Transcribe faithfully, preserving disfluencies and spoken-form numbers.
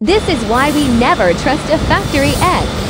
This is why we never trust a factory egg.